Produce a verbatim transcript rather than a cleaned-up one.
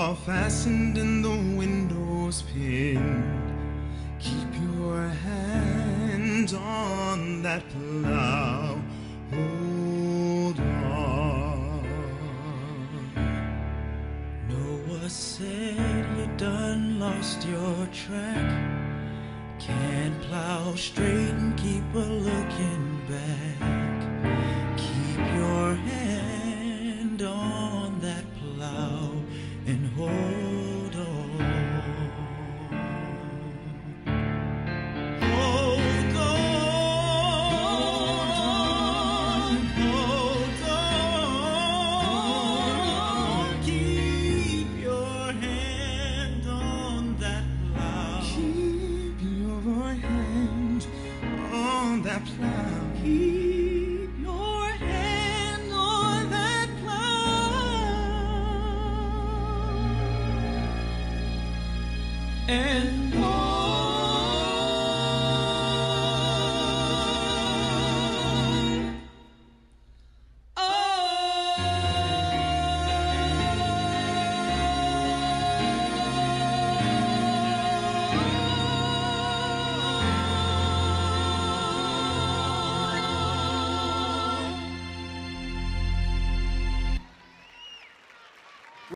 are fastened in the window's pin. Keep your hand on that plow. Hold on. Noah said you done lost your track. Can't plow straight and keep a looking back. Keep your hand on that plow and hold on. Hold on. Hold on. Keep your hand on that plow. Keep your hand on that plow. Keep your hand on that plow. And